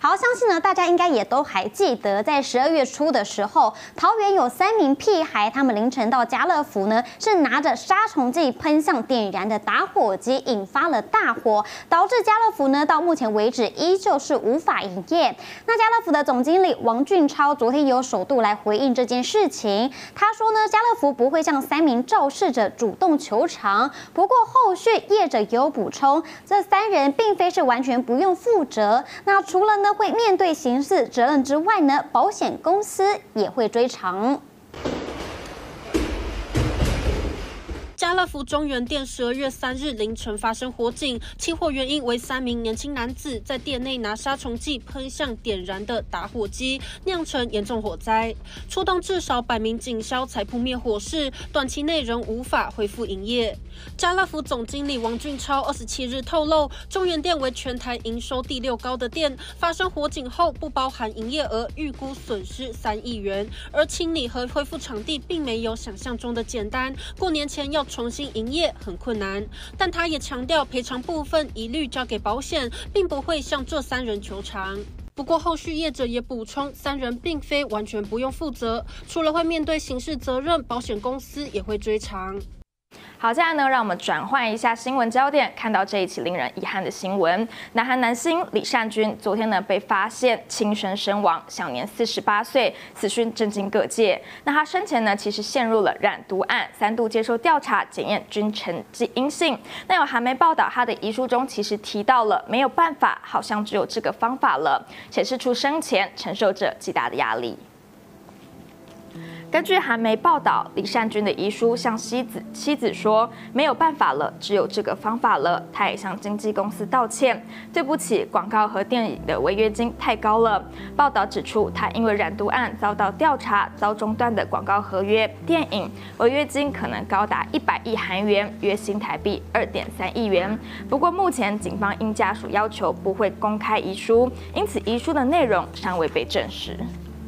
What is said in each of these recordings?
好，相信呢大家应该也都还记得，在12月初的时候，桃园有3名屁孩，他们凌晨到家乐福呢，是拿着杀虫剂喷向点燃的打火机，引发了大火，导致家乐福呢到目前为止依旧是无法营业。那家乐福的总经理王俊超昨天有首度来回应这件事情，他说呢，家乐福不会向3名肇事者主动求偿，不过后续业者有补充，这3人并非是完全不用负责。那除了呢会面对刑事责任之外呢，保险公司也会追偿。 家乐福中原店12月3日凌晨发生火警，起火原因为3名年轻男子在店内拿杀虫剂喷向点燃的打火机，酿成严重火灾，出动至少100名警消才扑灭火势，短期内仍无法恢复营业。家乐福总经理王俊超27日透露，中原店为全台营收第6高的店，发生火警后不包含营业额，预估损失3亿元，而清理和恢复场地并没有想象中的简单，过年前要重新营业很困难，但他也强调赔偿部分一律交给保险，并不会向这3人求偿。不过后续业者也补充，3人并非完全不用负责，除了会面对刑事责任，保险公司也会追偿。 好，接下来呢，让我们转换一下新闻焦点，看到这一起令人遗憾的新闻。南韩男星李善均昨天呢被发现轻生身亡，享年48岁，此讯震惊各界。那他生前呢其实陷入了染毒案，3度接受调查，检验均呈阴性。那有韩媒报道，他的遗书中其实提到了没有办法，好像只有这个方法了，显示出生前承受着极大的压力。根据韩媒报道，李善均的遗书向妻子说：“没有办法了，只有这个方法了。”他也向经纪公司道歉：“对不起，广告和电影的违约金太高了。”报道指出，他因为染毒案遭到调查，遭中断的广告合约、电影违约金可能高达100亿韩元，约新台币2.3亿元。不过目前警方因家属要求不会公开遗书，因此遗书的内容尚未被证实。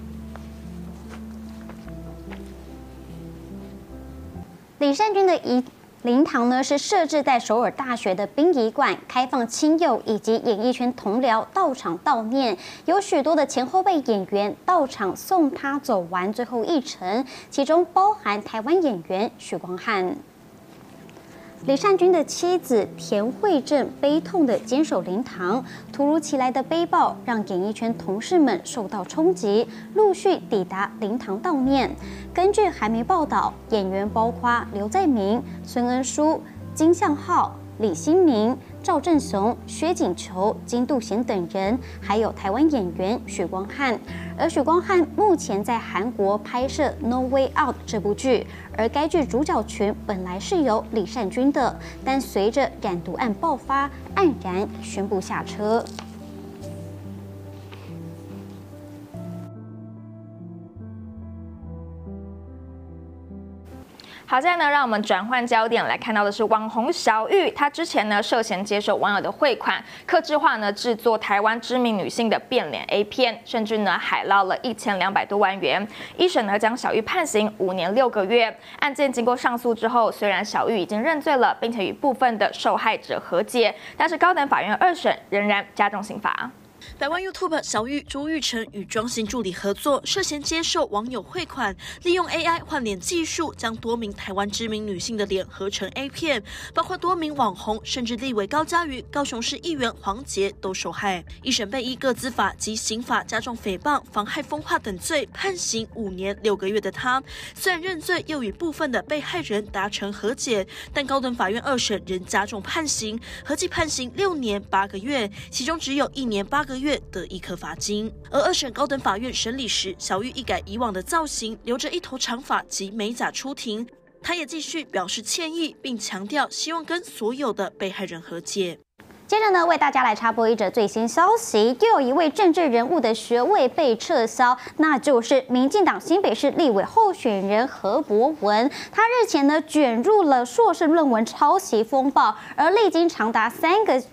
李善均的灵堂呢是设置在首尔大学的殡仪馆，开放亲友以及演艺圈同僚到场悼念，有许多的前后辈演员到场送他走完最后一程，其中包含台湾演员许光汉。李善均的妻子田惠正悲痛地坚守灵堂，突如其来的悲报让演艺圈同事们受到冲击，陆续抵达灵堂悼念。根据韩媒报道，演员包括刘在明、孙恩淑、金相浩、李新民、赵正雄、薛景求、金度贤等人，还有台湾演员许光汉。而许光汉目前在韩国拍摄《No Way Out》这部剧，而该剧主角群本来是由李善均的，但随着染毒案爆发，黯然宣布下车。 好，接下来呢，让我们转换焦点来看到的是网红小玉，她之前呢涉嫌接受网友的汇款，客制化呢制作台湾知名女性的变脸 A 片，甚至呢海捞了1200多万元。一审呢将小玉判刑5年6个月。案件经过上诉之后，虽然小玉已经认罪了，并且与部分的受害者和解，但是高等法院2审仍然加重刑罚。 百万 YouTube 小玉朱玉成与妆型助理合作，涉嫌接受网友汇款，利用 AI 换脸技术，将多名台湾知名女性的脸合成 A 片，包括多名网红，甚至立委高嘉瑜、高雄市议员黄捷都受害。一审被依个资法及刑法加重诽谤、妨害风化等罪，判刑5年6个月的他，虽然认罪，又与部分的被害人达成和解，但高等法院2审仍加重判刑，合计判刑6年8个月，其中只有1年8个月得1颗罚金。而2审高等法院审理时，小玉一改以往的造型，留着一头长发及美甲出庭。她也继续表示歉意，并强调希望跟所有的被害人和解。 接着呢，为大家来插播一则最新消息，又有一位政治人物的学位被撤销，那就是民进党新北市立委候选人何博文。他日前呢卷入了硕士论文抄袭风暴，而历经长达3个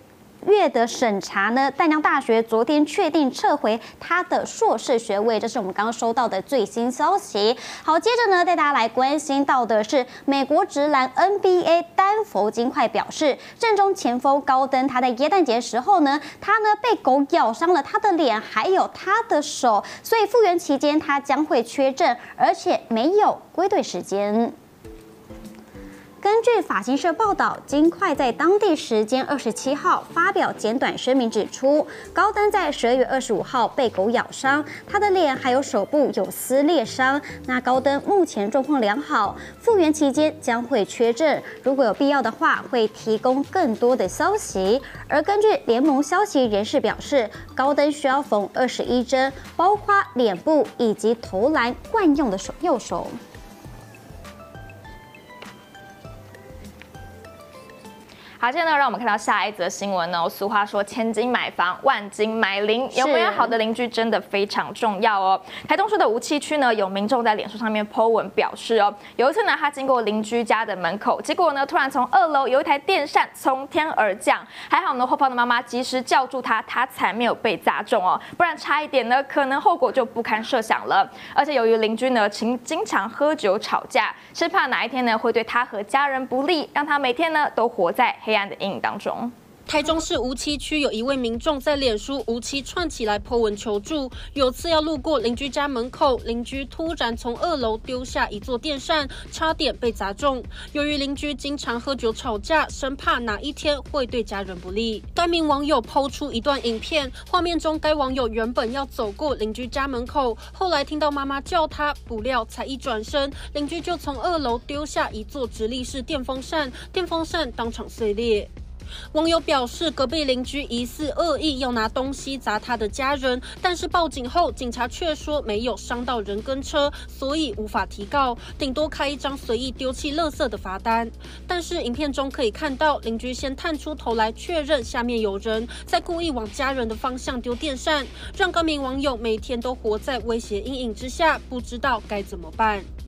月的审查呢，淡江大学昨天确定撤回他的硕士学位，这是我们刚刚收到的最新消息。好，接着呢，带大家来关心到的是美国职篮 NBA 丹佛金块表示，阵中前锋高登他在耶诞节时候呢，他呢被狗咬伤了他的脸，还有他的手，所以复原期间他将会缺阵，而且没有归队时间。根据法新社报道，金块在当地时间27号发表简短声明，指出高登在12月25号被狗咬伤，他的脸还有手部有撕裂伤。那高登目前状况良好，复原期间将会缺阵，如果有必要的话，会提供更多的消息。而根据联盟消息人士表示，高登需要缝21针，包括脸部以及投篮惯用的右手。 好，接着呢，让我们看到下一则新闻哦。俗话说，千金买房，万金买邻，有没有好的邻居真的非常重要哦。台东市的梧栖区呢，有民众在脸书上面 po 文表示哦，有一次呢，他经过邻居家的门口，结果呢，突然从2楼有一台电扇从天而降，还好呢，后方的妈妈及时叫住他，他才没有被砸中哦，不然差一点呢，可能后果就不堪设想了。而且由于邻居呢，经常喝酒吵架，生怕哪一天呢，会对他和家人不利，让他每天呢都活在黑暗的阴影当中。 台中市梧栖区有一位民众在脸书梧栖串起来 po 文求助，有次要路过邻居家门口，邻居突然从2楼丢下一座电扇，差点被砸中。由于邻居经常喝酒吵架，生怕哪一天会对家人不利，该名网友 po 出一段影片，画面中该网友原本要走过邻居家门口，后来听到妈妈叫他，不料才一转身，邻居就从2楼丢下一座直立式电风扇，电风扇当场碎裂。网友表示，隔壁邻居疑似恶意要拿东西砸他的家人，但是报警后，警察却说没有伤到人跟车，所以无法提告，顶多开一张随意丢弃垃圾的罚单。但是影片中可以看到，邻居先探出头来确认下面有人，再故意往家人的方向丢电扇，让该名网友每天都活在威胁阴影之下，不知道该怎么办。